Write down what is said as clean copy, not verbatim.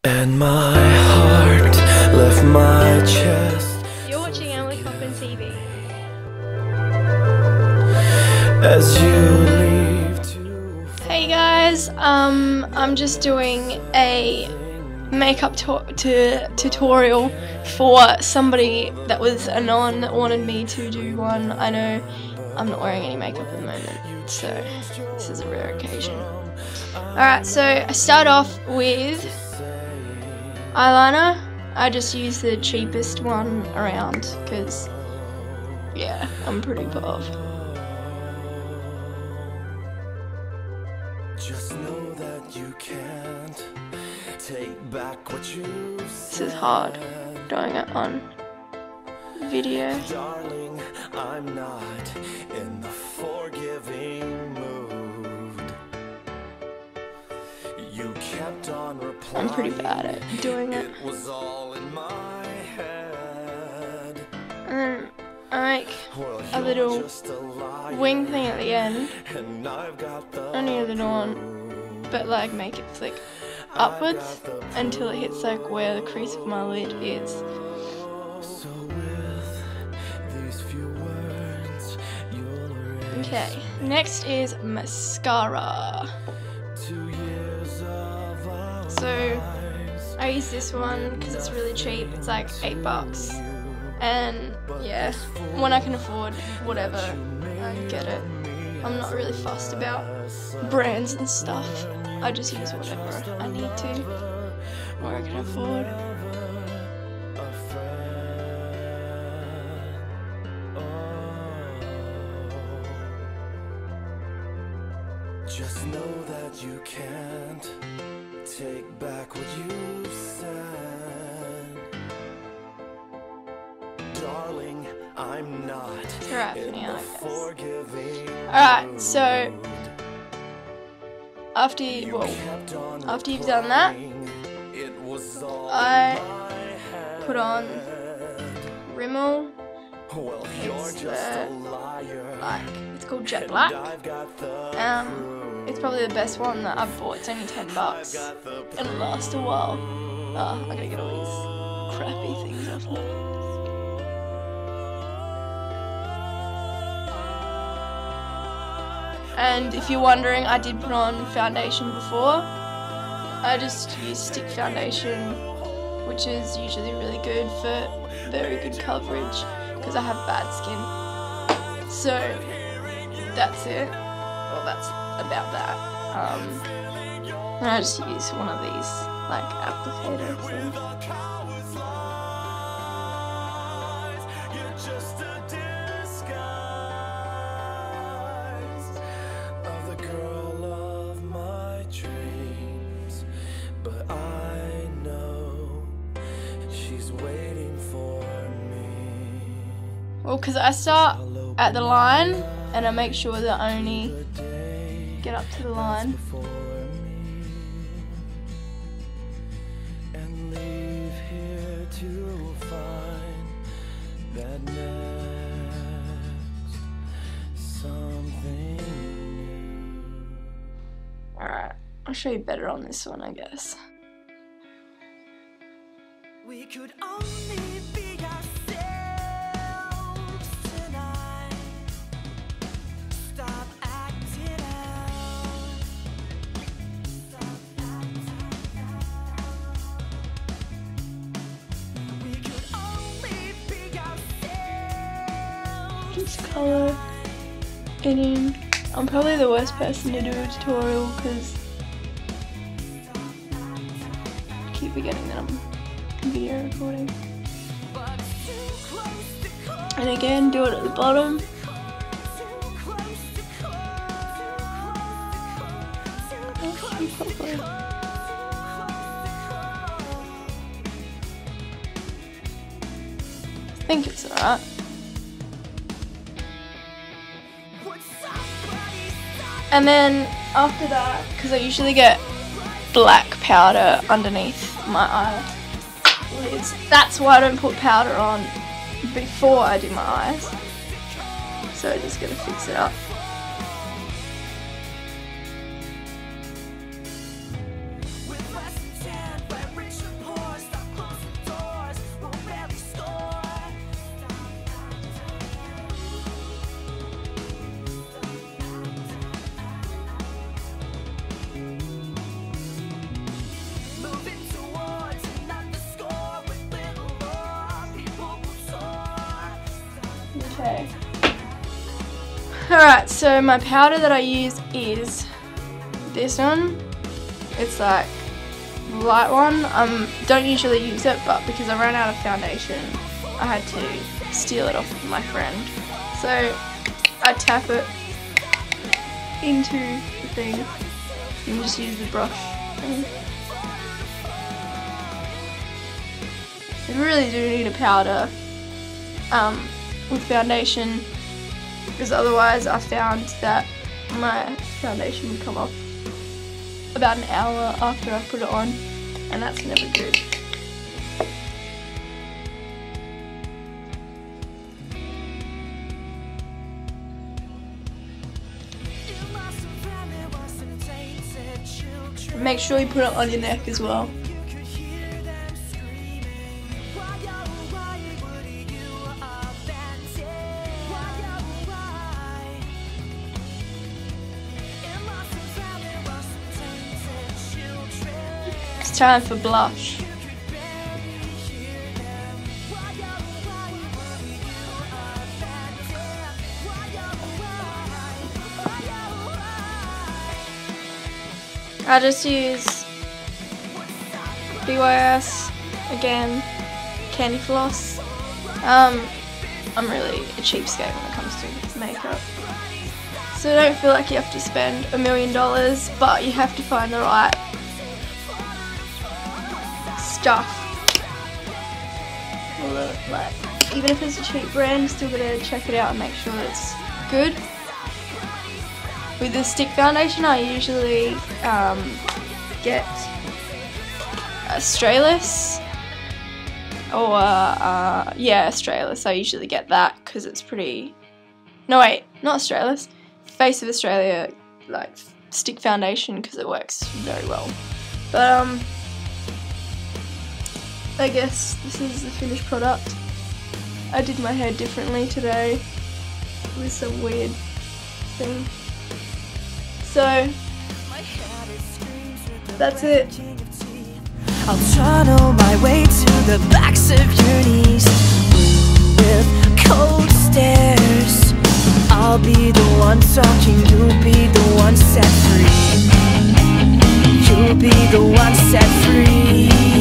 and my heart left my chest. You're watching Emily Cochran TV. As you leave to Hey guys, I'm just doing a makeup tutorial for somebody that was Anon that wanted me to do one. I know I'm not wearing any makeup at the moment, so this is a rare occasion. Alright, so I start off with eyeliner. I just use the cheapest one around because, yeah, I'm pretty pov. just know that you can't take back what you This is hard doing it on video. Darling, I'm not in the forgiving mood. You kept on replying. I'm pretty bad at doing it. It was all in my head. And then I make Well, a little you're just a liar, wing thing at the end. and I've got the Not near the one, but like make it flick upwards until it hits like where the crease of my lid is. So with these few words, you'll erase Okay, next is mascara. 2 years of our So lives. I use this one because it's really cheap. It's like $8, and yeah, when I can afford whatever, I get it. I'm not really fussed about brands and stuff. I just use whatever I need to, or I can afford. Just know that you can't take back what you said. Darling, I'm not It's alright for in now, the I guess. forgiving Alright, so mood. after You well, kept on after you've done that, replying. It was all I in my head. put on Rimmel. Well, you're It's just a liar. like it's called Jet And Black. I've got the It's probably the best one that I've bought. It's only $10 and it lasts a while. I gotta get all these crappy things off now. And if you're wondering, I did put on foundation before. I just use stick foundation, which is usually really good for very good coverage because I have bad skin. So that's it. Well, that's about that. And I just use one of these like applicator things. You're just a disguise of the girl of my dreams, but I know she's waiting for me. Well, because I start at the line and I make sure that I only get up to the line. For me, and leave here to find that next something new. Alright, I'll show you better on this one, I guess. We could only be ourselves tonight. Stop acting out. Stop acting out. We could only be ourselves. Just color it in. I'm probably the worst person to do a tutorial because I keep forgetting that I'm video recording. But too close to call. And again, do it at the bottom. Too close to call. Too close to call. Probably. I think it's alright. And then after that, because I usually get black powder underneath my eyelids, that's why I don't put powder on before I do my eyes. So I'm just gonna fix it up. With less than 10, Okay. Alright, so my powder that I use is this one. It's like light one. Don't usually use it, but because I ran out of foundation, I had to steal it off my friend. So I tap it into the thing and just use the brush. You really do need a powder with foundation, because otherwise I found that my foundation would come off about an hour after I put it on, and that's never good. Make sure you put it on your neck as well. It's time for blush. I just use BYS again, candy floss. I'm really a cheapskate when it comes to makeup, so don't feel like you have to spend $1 million, but you have to find the right stuff. Like, even if it's a cheap brand, you still gotta check it out and make sure that it's good. With the stick foundation, I usually get Australis, or yeah, Australis. I usually get that because it's pretty. No wait, not Australis. Face of Australia, like stick foundation, because it works very well. But I guess this is the finished product. I did my hair differently today with some weird thing. So that's it. I'll channel my way to the backs of your knees with cold stares. I'll be the one talking, you'll be the one set free. You'll be the one set free.